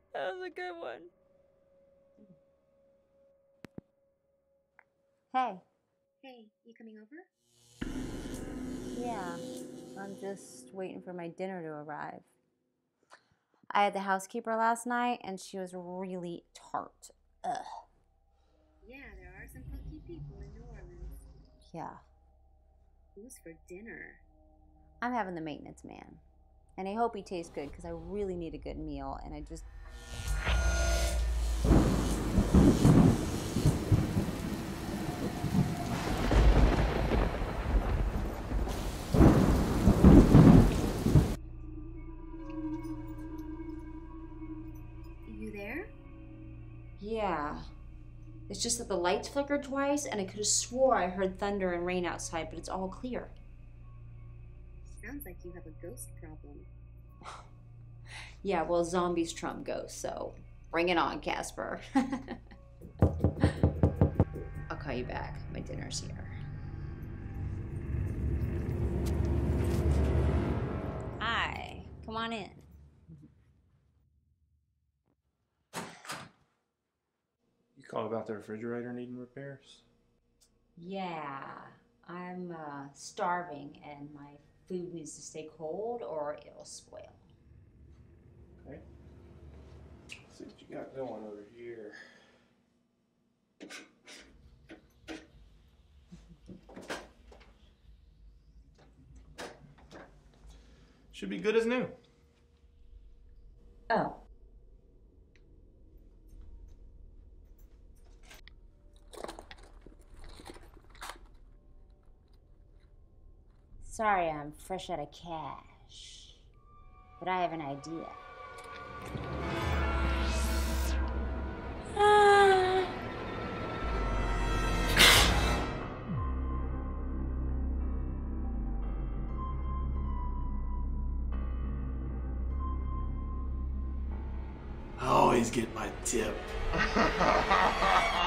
That was a good one. Hey. Hey, you coming over? Yeah, I'm just waiting for my dinner to arrive. I had the housekeeper last night, and she was really tart. Ugh. Yeah, there are some funky people in New Orleans. Yeah. Who's for dinner? I'm having the maintenance man. And I hope he tastes good, because I really need a good meal, and I just... You there? Yeah. It's just that the lights flickered twice, and I could have swore I heard thunder and rain outside, but it's all clear. Sounds like you have a ghost problem. Yeah, well, zombies trump ghosts, so bring it on, Casper. I'll call you back. My dinner's here. Hi. Come on in. You called about the refrigerator needing repairs? Yeah, I'm starving, and my food needs to stay cold or it'll spoil. Okay. Let's see what you got going over here. Should be good as new. Oh. Sorry, I'm fresh out of cash, but I have an idea. I always get my tip.